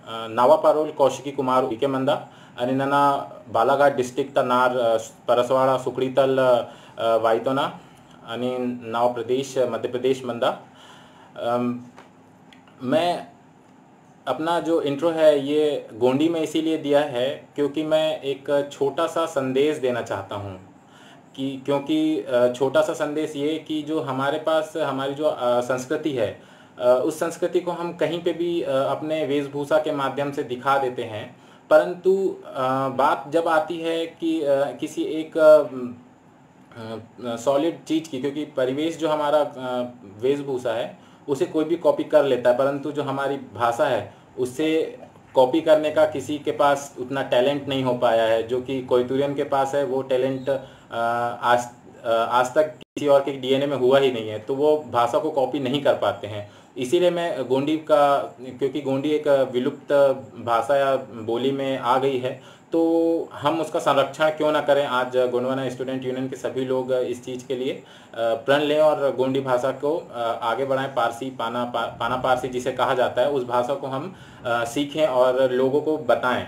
नावा पारोल कौशिकी कुमार के मंदा आणि नना बालाघाट डिस्ट्रिक्ट नार परसवाड़ा सुकड़ीतल वाइतोना आणि नाव प्रदेश मध्य प्रदेश मंदा। मैं अपना जो इंट्रो है ये गोंडी में इसीलिए दिया है क्योंकि मैं एक छोटा सा संदेश देना चाहता हूँ क्योंकि छोटा सा संदेश ये कि जो हमारे पास हमारी जो संस्कृति है उस संस्कृति को हम कहीं पे भी अपने वेशभूषा के माध्यम से दिखा देते हैं, परंतु बात जब आती है कि किसी एक सॉलिड चीज़ की, क्योंकि परिवेश जो हमारा वेशभूषा है उसे कोई भी कॉपी कर लेता है, परंतु जो हमारी भाषा है उससे कॉपी करने का किसी के पास उतना टैलेंट नहीं हो पाया है। जो कि कोयतुरियन के पास है वो टैलेंट आज तक किसी और के डीएनए में हुआ ही नहीं है, तो वो भाषा को कॉपी नहीं कर पाते हैं। इसीलिए मैं गोंडी का, क्योंकि गोंडी एक विलुप्त भाषा या बोली में आ गई है, तो हम उसका संरक्षण क्यों ना करें। आज गोंडवाना स्टूडेंट यूनियन के सभी लोग इस चीज़ के लिए प्रण लें और गोंडी भाषा को आगे बढ़ाएं। पारसी पाना पारसी जिसे कहा जाता है उस भाषा को हम सीखें और लोगों को बताएं।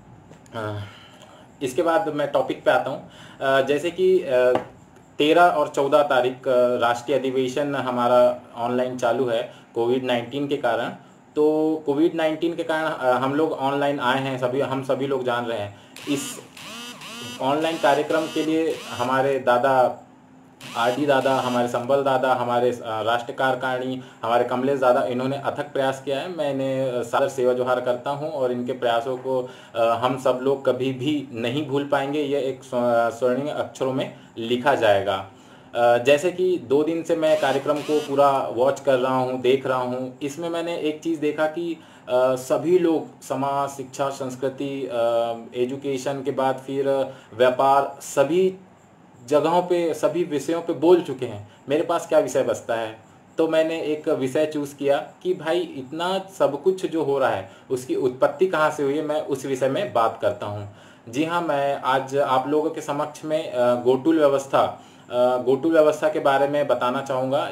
इसके बाद मैं टॉपिक पे आता हूँ। जैसे कि 13 और 14 तारीख राष्ट्रीय अधिवेशन हमारा ऑनलाइन चालू है कोविड-19 के कारण। तो कोविड-19 के कारण हम लोग ऑनलाइन आए हैं, हम सभी लोग जान रहे हैं। इस ऑनलाइन कार्यक्रम के लिए हमारे दादा आरडी दादा, हमारे संबल दादा, हमारे राष्ट्र कार्यकारिणी, हमारे कमलेश दादा, इन्होंने अथक प्रयास किया है। मैं इन्हें सादर सेवा जोहार करता हूं और इनके प्रयासों को हम सब लोग कभी भी नहीं भूल पाएंगे। ये एक स्वर्णिम अक्षरों में लिखा जाएगा। जैसे कि 2 दिन से मैं कार्यक्रम को पूरा वॉच कर रहा हूँ, देख रहा हूँ। इसमें मैंने एक चीज़ देखा कि सभी लोग समाज, शिक्षा, संस्कृति, एजुकेशन के बाद फिर व्यापार, सभी जगहों पे, सभी विषयों पे बोल चुके हैं। मेरे पास क्या विषय बचता है? तो मैंने एक विषय चूज़ किया कि भाई इतना सब कुछ जो हो रहा है उसकी उत्पत्ति कहाँ से हुई है, मैं उस विषय में बात करता हूँ। जी हाँ, मैं आज आप लोगों के समक्ष में गोटुल व्यवस्था के बारे में बताना चाहूँगा।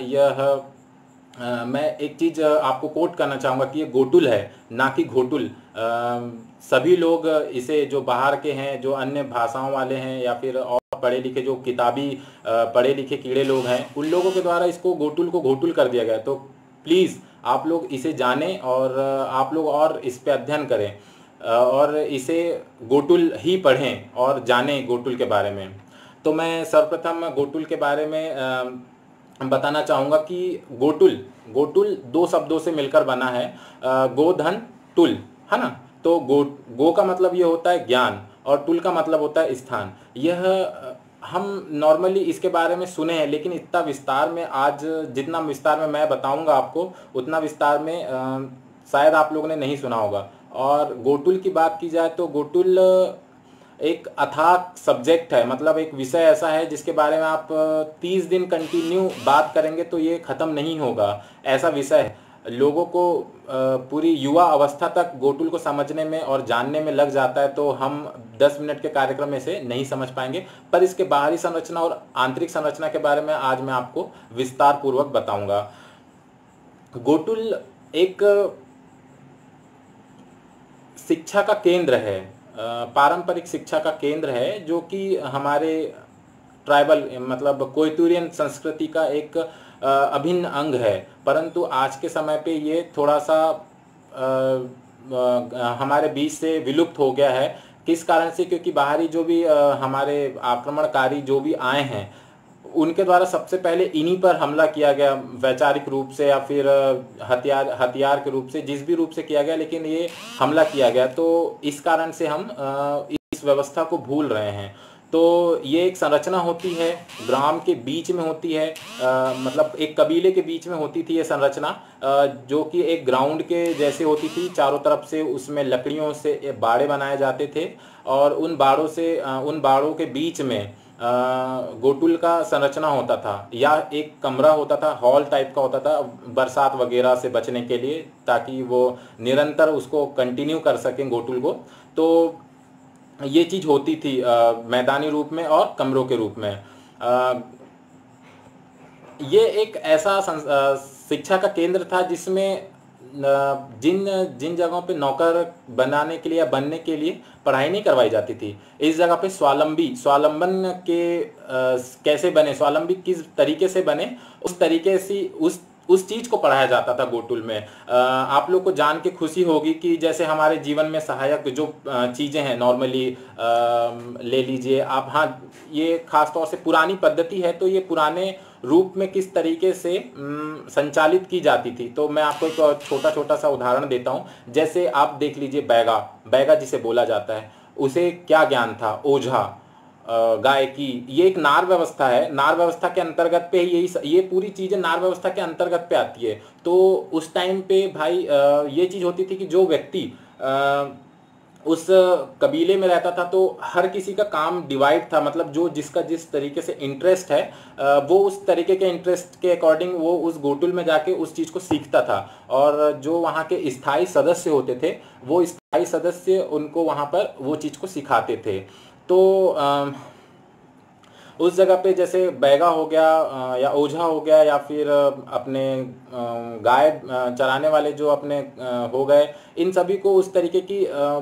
मैं एक चीज़ आपको कोट करना चाहूँगा कि ये गोटुल है, ना कि घोटुल। सभी लोग इसे, जो बाहर के हैं, जो अन्य भाषाओं वाले हैं या फिर और पढ़े लिखे, जो किताबी पढ़े लिखे कीड़े लोग हैं, उन लोगों के द्वारा इसको गोटुल को घोटुल कर दिया गया। तो प्लीज़ आप लोग इसे जानें और आप लोग और इस पे अध्ययन करें और इसे गोटुल ही पढ़ें और जानें गोटुल के बारे में। तो मैं सर्वप्रथम गोटुल के बारे में बताना चाहूँगा कि गोटुल 2 शब्दों से मिलकर बना है, गोधन टुल, है ना। तो गो का मतलब ये होता है ज्ञान और टुल का मतलब होता है स्थान। यह हम नॉर्मली इसके बारे में सुने हैं, लेकिन इतना विस्तार में, आज जितना विस्तार में मैं बताऊंगा आपको, उतना विस्तार में शायद आप लोगों ने नहीं सुना होगा। और गोटुल की बात की जाए तो गोटुल एक अथाक सब्जेक्ट है, मतलब एक विषय ऐसा है जिसके बारे में आप 30 दिन कंटिन्यू बात करेंगे तो ये ख़त्म नहीं होगा। ऐसा विषय है, लोगों को पूरी युवा अवस्था तक गोटुल को समझने में और जानने में लग जाता है। तो हम 10 मिनट के कार्यक्रम में से नहीं समझ पाएंगे, पर इसके बाहरी संरचना और आंतरिक संरचना के बारे में आज मैं आपको विस्तार पूर्वक बताऊंगा। गोटुल एक शिक्षा का केंद्र है, पारंपरिक शिक्षा का केंद्र है, जो कि हमारे ट्राइबल, मतलब कोयतुरियन संस्कृति का एक अभिन्न अंग है। परंतु आज के समय पे ये थोड़ा सा हमारे बीच से विलुप्त हो गया है। किस कारण से? क्योंकि बाहरी जो भी हमारे आक्रमणकारी जो भी आए हैं, उनके द्वारा सबसे पहले इन्हीं पर हमला किया गया, वैचारिक रूप से या फिर हथियार के रूप से, जिस भी रूप से किया गया, लेकिन ये हमला किया गया। तो इस कारण से हम इस व्यवस्था को भूल रहे हैं। तो ये एक संरचना होती है, ग्राम के बीच में होती है, मतलब एक कबीले के बीच में होती थी ये संरचना, जो कि एक ग्राउंड के जैसे होती थी। चारों तरफ से उसमें लकड़ियों से बाड़े बनाए जाते थे और उन बाड़ों के बीच में गोटुल का संरचना होता था, या एक कमरा होता था, हॉल टाइप का होता था, बरसात वगैरह से बचने के लिए, ताकि वो निरंतर उसको कंटिन्यू कर सकें गोटुल को। तो ये चीज़ होती थी मैदानी रूप में और कमरों के रूप में। ये एक ऐसा शिक्षा का केंद्र था जिसमें जिन जिन जगहों पे नौकर बनाने के लिए या बनने के लिए पढ़ाई नहीं करवाई जाती थी, इस जगह पे स्वावलंबन के कैसे बने, स्वावलंबी किस तरीके से बने, उस तरीके से उस चीज को पढ़ाया जाता था गोटुल में। आप लोग को जान के खुशी होगी कि जैसे हमारे जीवन में सहायक जो चीजें हैं नॉर्मली ले लीजिए आप, हाँ ये खास तौर से पुरानी पद्धति है, तो ये पुराने रूप में किस तरीके से संचालित की जाती थी। तो मैं आपको एक छोटा छोटा सा उदाहरण देता हूँ। जैसे आप देख लीजिए बैगा, बैगा जिसे बोला जाता है, उसे क्या ज्ञान था, ओझा, गायकी, ये एक नार व्यवस्था है। नार व्यवस्था के अंतर्गत पे ये पूरी चीजें नार व्यवस्था के अंतर्गत पे आती है। तो उस टाइम पे भाई ये चीज होती थी कि जो व्यक्ति उस कबीले में रहता था तो हर किसी का काम डिवाइड था, मतलब जो जिसका जिस तरीके से इंटरेस्ट है वो उस तरीके के इंटरेस्ट के अकॉर्डिंग वो उस गोटुल में जाके उस चीज़ को सीखता था। और जो वहाँ के स्थायी सदस्य होते थे वो स्थायी सदस्य उनको वहाँ पर वो चीज़ को सिखाते थे। तो उस जगह पे जैसे बैगा हो गया या ओझा हो गया या फिर अपने गाय चराने वाले जो अपने हो गए, इन सभी को उस तरीके की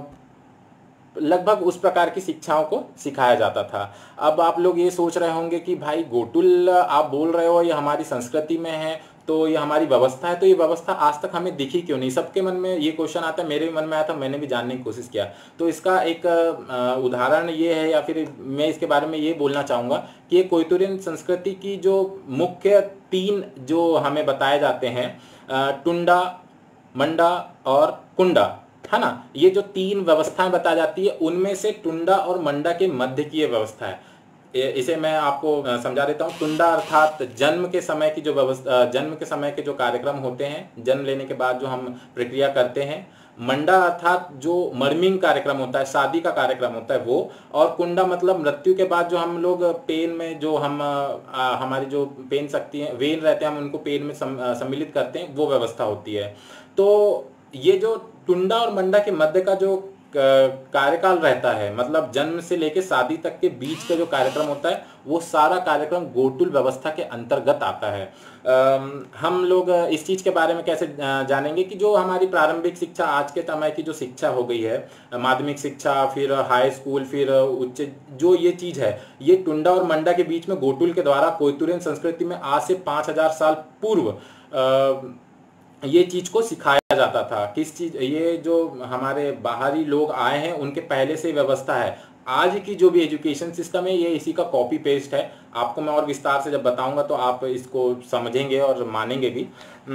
लगभग उस प्रकार की शिक्षाओं को सिखाया जाता था। अब आप लोग ये सोच रहे होंगे कि भाई गोटुल आप बोल रहे हो ये हमारी संस्कृति में है, तो ये हमारी व्यवस्था है, तो ये व्यवस्था आज तक हमें दिखी क्यों नहीं। सबके मन में ये क्वेश्चन आता है, मेरे भी मन में आया था, मैंने भी जानने की कोशिश किया। तो इसका एक उदाहरण ये है, या फिर मैं इसके बारे में ये बोलना चाहूँगा कि ये कोयतुरियन संस्कृति की जो मुख्य 3 जो हमें बताए जाते हैं, टुंडा, मंडा और कुंडा, है ना, ये जो 3 व्यवस्थाएं बताई जाती है उनमें से टुंडा और मंडा के मध्य की ये व्यवस्था है। इसे मैं आपको समझा देता हूँ। टुंडा अर्थात जन्म के समय की जो व्यवस्था, जन्म के समय के जो कार्यक्रम होते हैं, जन्म लेने के बाद जो हम प्रक्रिया करते हैं। मंडा अर्थात जो मर्मिंग कार्यक्रम होता है, शादी का कार्यक्रम होता है वो। और कुंडा मतलब मृत्यु के बाद जो हम लोग पेन में जो हम हमारी जो पेन शक्ति है, वेन रहते हैं, हम उनको पेन में सम्मिलित करते हैं, वो व्यवस्था होती है। तो ये जो टुंडा और मंडा के मध्य का जो कार्यकाल रहता है, मतलब जन्म से लेकर शादी तक के बीच का जो कार्यक्रम होता है, वो सारा कार्यक्रम गोटुल व्यवस्था के अंतर्गत आता है। हम लोग इस चीज के बारे में कैसे जानेंगे कि जो हमारी प्रारंभिक शिक्षा, आज के समय की जो शिक्षा हो गई है, माध्यमिक शिक्षा, फिर हाई स्कूल, फिर उच्च, जो ये चीज है, ये टुंडा और मंडा के बीच में गोटुल के द्वारा कोयतुरियन संस्कृति में आज से 5000 साल पूर्व ये चीज को सिखाया जाता था। किस चीज, ये जो हमारे बाहरी लोग आए हैं उनके पहले से व्यवस्था है। आज की जो भी एजुकेशन सिस्टम है ये इसी का कॉपी पेस्ट है। आपको मैं और विस्तार से जब बताऊंगा तो आप इसको समझेंगे और मानेंगे भी।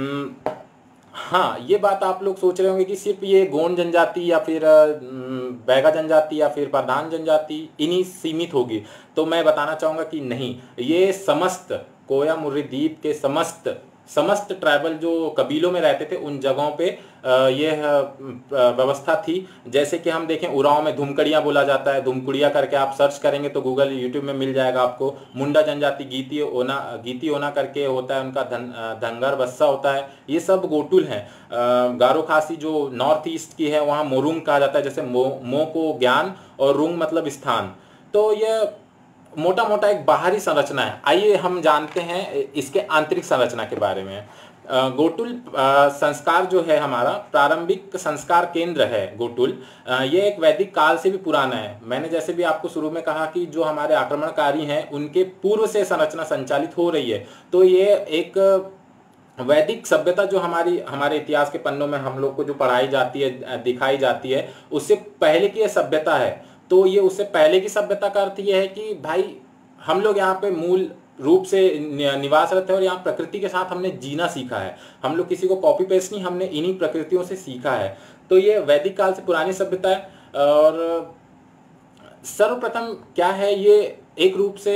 हाँ, ये बात आप लोग सोच रहे होंगे कि सिर्फ ये गोंड जनजाति या फिर बैगा जनजाति या फिर प्रधान जनजाति इन्हीं सीमित होगी, तो मैं बताना चाहूँगा कि नहीं, ये समस्त कोया मुर्री द्वीप के समस्त ट्राइबल जो कबीलों में रहते थे उन जगहों पे यह व्यवस्था थी। जैसे कि हम देखें, उरांव में धुमकड़ियाँ बोला जाता है, धुमकुड़िया करके आप सर्च करेंगे तो गूगल यूट्यूब में मिल जाएगा आपको। मुंडा जनजाति गीती ओना करके होता है, उनका धंगर बस्सा होता है, ये सब गोटुल हैं। गारो खासी जो नॉर्थ ईस्ट की है वहाँ मोरुंग कहा जाता है, जैसे मो को ज्ञान और रुंग मतलब स्थान। तो यह मोटा मोटा एक बाहरी संरचना है। आइए हम जानते हैं इसके आंतरिक संरचना के बारे में। गोटुल संस्कार जो है हमारा प्रारंभिक संस्कार केंद्र है गोटुल, ये एक वैदिक काल से भी पुराना है। मैंने जैसे भी आपको शुरू में कहा कि जो हमारे आक्रमणकारी हैं उनके पूर्व से संरचना संचालित हो रही है। तो ये एक वैदिक सभ्यता जो हमारे इतिहास के पन्नों में हम लोग को जो पढ़ाई जाती है, दिखाई जाती है, उससे पहले की यह सभ्यता है। तो ये उससे पहले की सभ्यता का अर्थ ये है कि भाई हम लोग यहाँ पे मूल रूप से निवासरत है और यहाँ प्रकृति के साथ हमने जीना सीखा है। हम लोग किसी को कॉपी पेस्ट नहीं, हमने इन्हीं प्रकृतियों से सीखा है। तो ये वैदिक काल से पुरानी सभ्यता है। और सर्वप्रथम क्या है, ये एक रूप से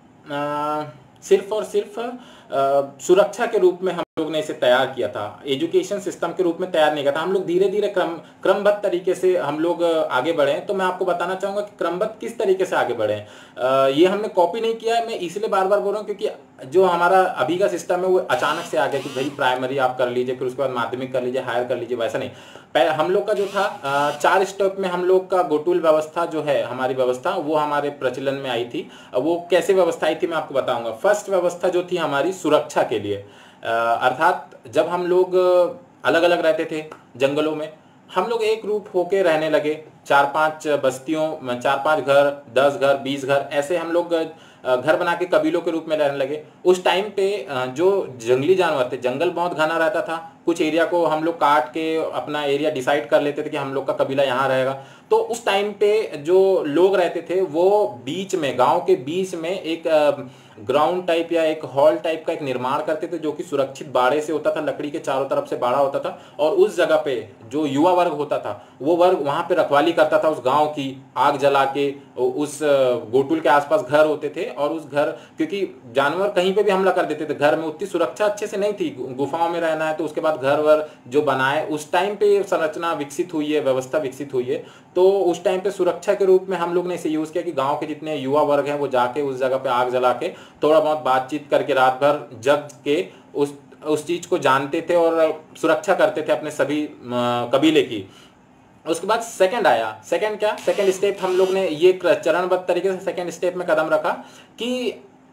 सिर्फ और सिर्फ सुरक्षा के रूप में हम लोग ने इसे तैयार किया था, एजुकेशन सिस्टम के रूप में तैयार नहीं किया था। हम लोग धीरे धीरे क्रमबद्ध तरीके से हम लोग आगे बढ़े हैं। तो मैं आपको बताना चाहूँगा कि क्रमबद्ध किस तरीके से आगे बढ़े हैं। ये हमने कॉपी नहीं किया है, मैं इसलिए बार बार बोल रहा हूँ क्योंकि जो हमारा अभी का सिस्टम है वो अचानक से आ गया कि भाई प्राइमरी आप कर लीजिए, फिर उसके बाद माध्यमिक कर लीजिए, हायर कर लीजिए, वैसा नहीं। हम लोग का जो था 4 स्टेप में हम लोग का गोटुल व्यवस्था जो है, हमारी व्यवस्था, वो हमारे प्रचलन में आई थी। वो कैसे व्यवस्था आई थी मैं आपको बताऊंगा। फर्स्ट व्यवस्था जो थी हमारी सुरक्षा के लिए, अर्थात जब हम लोग अलग अलग रहते थे जंगलों में, हम लोग एक रूप होके रहने लगे। 4-5 बस्तियों, 4-5 घर, 10 घर, 20 घर, ऐसे हम लोग घर बना के कबीलों के रूप में रहने लगे। उस टाइम पे जो जंगली जानवर थे, जंगल बहुत घना रहता था, कुछ एरिया को हम लोग काट के अपना एरिया डिसाइड कर लेते थे कि हम लोग का कबीला यहाँ रहेगा। तो उस टाइम पे जो लोग रहते थे वो बीच में, गांव के बीच में एक ग्राउंड टाइप या एक हॉल टाइप का एक निर्माण करते थे, जो कि सुरक्षित बाड़े से होता था, लकड़ी के चारों तरफ से बाड़ा होता था। और उस जगह पे जो युवा वर्ग होता था वो वर्ग वहां पे रखवाली करता था उस गांव की, आग जला के। उस गोटुल के आसपास घर होते थे, और उस घर, क्योंकि जानवर कहीं पे भी हमला कर देते थे, घर में उतनी सुरक्षा अच्छे से नहीं थी, गुफाओं में रहना है, तो उसके बाद घर वर जो बनाए, उस टाइम पे संरचना विकसित हुई है, व्यवस्था विकसित हुई है। तो उस टाइम पे सुरक्षा के रूप में हम लोग ने इसे यूज किया कि गांव के जितने युवा वर्ग हैं वो जाके उस जगह पे आग जला के थोड़ा बहुत बातचीत करके रात भर जग के उस चीज को जानते थे और सुरक्षा करते थे अपने सभी कबीले की। उसके बाद सेकंड आया। सेकंड क्या, सेकंड स्टेप हम लोग ने ये चरणबद्ध तरीके से सेकंड स्टेप में कदम रखा कि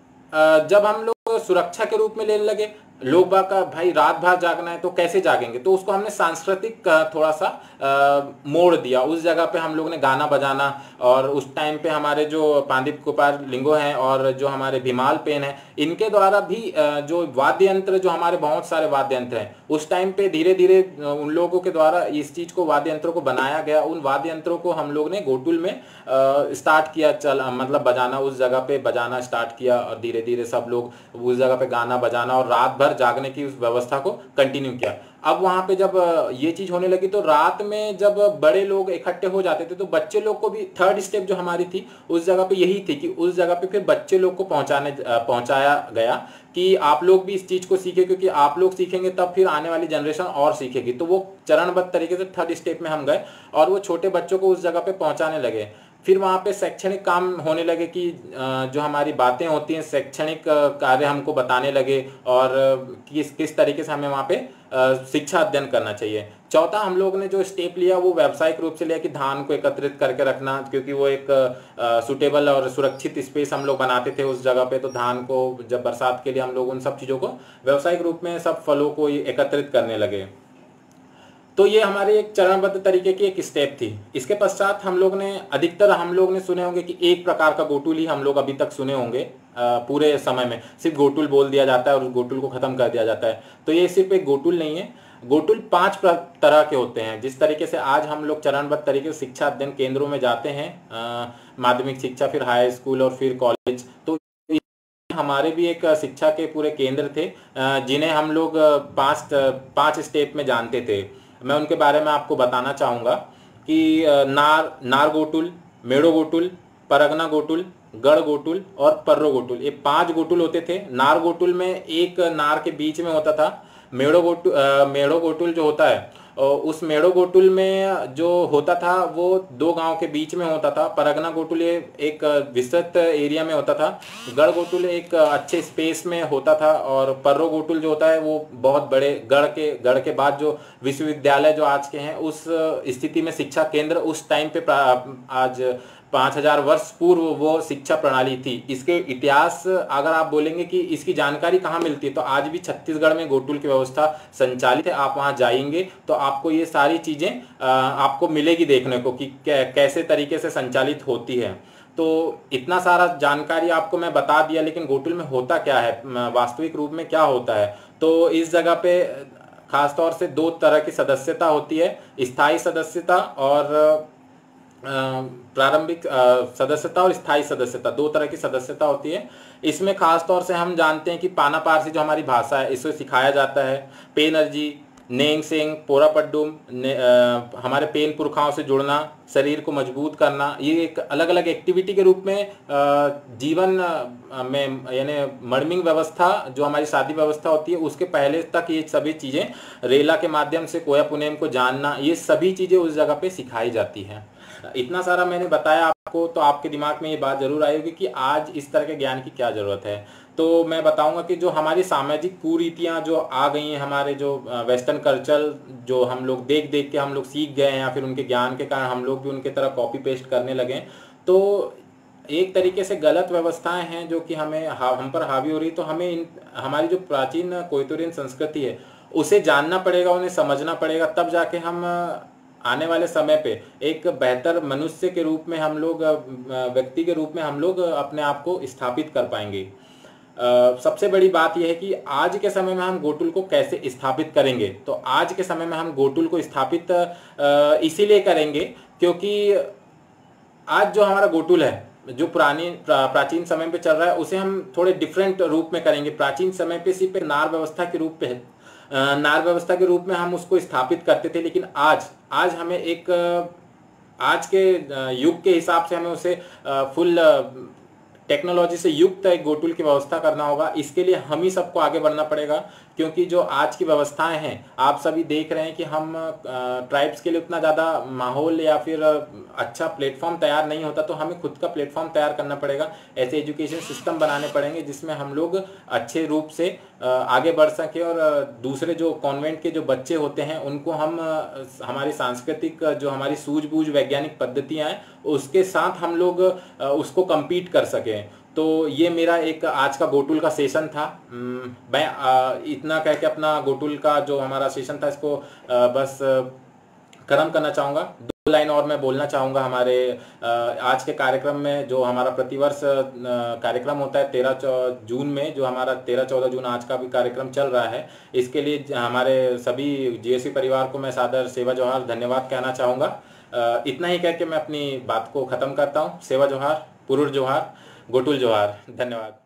जब हम लोग सुरक्षा के रूप में लेने लगे, लोग बाग का भाई रात भर जागना है तो कैसे जागेंगे, तो उसको हमने सांस्कृतिक थोड़ा सा मोड़ दिया। उस जगह पे हम लोग ने गाना बजाना, और उस टाइम पे हमारे जो पांडित कुपार लिंगो हैं और जो हमारे भीमाल पेन है, इनके द्वारा भी जो वाद्य यंत्र, जो हमारे बहुत सारे वाद्य यंत्र हैं, उस टाइम पे धीरे धीरे उन लोगों के द्वारा इस चीज को, वाद्य यंत्रों को बनाया गया। उन वाद्य यंत्रों को हम लोग ने गोटुल में स्टार्ट किया, मतलब बजाना, उस जगह पे बजाना स्टार्ट किया, और धीरे धीरे सब लोग उस जगह पे गाना बजाना और रात भर जागने की उस व्यवस्था को कंटिन्यू किया। अब वहां पे जब ये चीज होने लगी तो रात में जब बड़े लोग इकट्ठे हो जाते थे तो बच्चे लोग को भी, थर्ड स्टेप जो हमारी थी उस जगह पे यही थी कि उस जगह पे फिर बच्चे लोग को पहुंचाया गया कि आप लोग भी इस चीज को सीखे, क्योंकि आप लोग सीखेंगे तब फिर आने वाली जनरेशन और सीखेगी। तो वो चरणबद्ध तरीके से थर्ड स्टेप में हम गए और वो छोटे बच्चों को उस जगह पे पहुंचाने लगे। फिर वहाँ पे शैक्षणिक काम होने लगे कि जो हमारी बातें होती हैं, शैक्षणिक कार्य हमको बताने लगे, और किस किस तरीके से हमें वहाँ पे शिक्षा अध्ययन करना चाहिए। चौथा हम लोग ने जो स्टेप लिया वो व्यावसायिक रूप से लिया कि धान को एकत्रित करके रखना, क्योंकि वो एक सुटेबल और सुरक्षित स्पेस हम लोग बनाते थे उस जगह पे। तो धान को जब बरसात के लिए हम लोग उन सब चीज़ों को व्यावसायिक रूप में, सब फलों को एकत्रित करने लगे। तो ये हमारे एक चरणबद्ध तरीके की एक स्टेप थी। इसके पश्चात हम लोग ने, अधिकतर हम लोग ने सुने होंगे कि एक प्रकार का गोटुल ही हम लोग अभी तक सुने होंगे, पूरे समय में सिर्फ गोटुल बोल दिया जाता है और उस गोटुल को खत्म कर दिया जाता है। तो ये सिर्फ एक गोटुल नहीं है, गोटुल 5 तरह के होते हैं। जिस तरीके से आज हम लोग चरणबद्ध तरीके से शिक्षा अध्ययन केंद्रों में जाते हैं, माध्यमिक शिक्षा, फिर हाई स्कूल और फिर कॉलेज, तो हमारे भी एक शिक्षा के पूरे केंद्र थे जिन्हें हम लोग 5 स्टेप में जानते थे। मैं उनके बारे में आपको बताना चाहूँगा कि नार गोटुल, मेड़ो गोटुल, परगना गोटुल, गढ़ गोटुल और पर्रो गोटुल, ये 5 गोटुल होते थे। नार गोटुल में एक नार के बीच में होता था। मेड़ो गोटुल जो होता है, उस मेड़ो गोटुल में जो होता था वो 2 गांव के बीच में होता था। परगना गोटुल ये एक विस्तृत एरिया में होता था। गढ़ गोटुल एक अच्छे स्पेस में होता था। और पर्रो गोटुल जो होता है वो बहुत बड़े गढ़ के बाद जो विश्वविद्यालय जो आज के हैं, उस स्थिति में शिक्षा केंद्र उस टाइम पे आज 5000 वर्ष पूर्व वो शिक्षा प्रणाली थी। इसके इतिहास अगर आप बोलेंगे कि इसकी जानकारी कहाँ मिलती है, तो आज भी छत्तीसगढ़ में गोटुल की व्यवस्था संचालित है। आप वहाँ जाएंगे तो आपको ये सारी चीज़ें आपको मिलेगी देखने को कि कैसे तरीके से संचालित होती है। तो इतना सारा जानकारी आपको मैं बता दिया, लेकिन गोटुल में होता क्या है, वास्तविक रूप में क्या होता है। तो इस जगह पे खासतौर से 2 तरह की सदस्यता होती है, स्थायी सदस्यता और प्रारंभिक सदस्यता और स्थायी सदस्यता, 2 तरह की सदस्यता होती है। इसमें खास तौर से हम जानते हैं कि पाना पारसी जो हमारी भाषा है, इसे सिखाया जाता है। पेनर्जी, नेंग सेंग, पोरा पड्डुम, हमारे पेन पुरखाओं से जुड़ना, शरीर को मजबूत करना, ये एक अलग अलग एक्टिविटी के रूप में जीवन में, यानी मर्मिंग व्यवस्था जो हमारी शादी व्यवस्था होती है उसके पहले तक ये सभी चीज़ें, रेला के माध्यम से कोया पुनेम को जानना, ये सभी चीज़ें उस जगह पे सिखाई जाती हैं। इतना सारा मैंने बताया आपको, तो आपके दिमाग में ये बात जरूर आई होगी कि आज इस तरह के ज्ञान की क्या ज़रूरत है। तो मैं बताऊंगा कि जो हमारी सामाजिक कुरीतियाँ जो आ गई हैं, हमारे जो वेस्टर्न कल्चर जो हम लोग देख देख के हम लोग सीख गए हैं, या फिर उनके ज्ञान के कारण हम लोग भी उनके तरह कॉपी पेस्ट करने लगे, तो एक तरीके से गलत व्यवस्थाएं हैं जो कि हम पर हावी हो रही। तो हमें हमारी जो प्राचीन कोयतुरियन संस्कृति है उसे जानना पड़ेगा, उन्हें समझना पड़ेगा, तब जाके हम आने वाले समय पे एक बेहतर मनुष्य के रूप में हम लोग, व्यक्ति के रूप में हम लोग अपने आप को स्थापित कर पाएंगे। सबसे बड़ी बात यह है कि आज के समय में हम गोटूल को कैसे स्थापित करेंगे। तो आज के समय में हम गोटूल को स्थापित इसीलिए करेंगे क्योंकि आज जो हमारा गोटूल है, जो प्राचीन समय पे चल रहा है, उसे हम थोड़े डिफरेंट रूप में करेंगे। प्राचीन समय पे सिर्फ एक नार व्यवस्था के रूप पे नार व्यवस्था के रूप में हम उसको स्थापित करते थे, लेकिन आज हमें एक आज के युग के हिसाब से हमें उसे फुल टेक्नोलॉजी से युक्त एक गोटूल की व्यवस्था करना होगा। इसके लिए हम ही सबको आगे बढ़ना पड़ेगा, क्योंकि जो आज की व्यवस्थाएं हैं, आप सभी देख रहे हैं कि हम ट्राइब्स के लिए उतना ज़्यादा माहौल या फिर अच्छा प्लेटफॉर्म तैयार नहीं होता, तो हमें खुद का प्लेटफॉर्म तैयार करना पड़ेगा। ऐसे एजुकेशन सिस्टम बनाने पड़ेंगे जिसमें हम लोग अच्छे रूप से आगे बढ़ सकें, और दूसरे जो कॉन्वेंट के जो बच्चे होते हैं उनको हम हमारी सांस्कृतिक जो हमारी सूझबूझ वैज्ञानिक पद्धतियाँ हैं उसके साथ हम लोग उसको compete कर सकें। तो ये मेरा एक आज का गोटूल का सेशन था। मैं इतना कह के अपना गोटूल का जो हमारा सेशन था इसको बस खत्म करना चाहूँगा। 2 लाइन और मैं बोलना चाहूँगा। हमारे आज के कार्यक्रम में जो हमारा प्रतिवर्ष कार्यक्रम होता है 13 जून में, जो हमारा 13-14 जून आज का भी कार्यक्रम चल रहा है, इसके लिए हमारे सभी जीएसवी परिवार को मैं सादर सेवा जोहार धन्यवाद कहना चाहूँगा। इतना ही कह के मैं अपनी बात को ख़त्म करता हूँ। सेवा जोहार, पुरुष जोहार, गोटूल जोहार, धन्यवाद।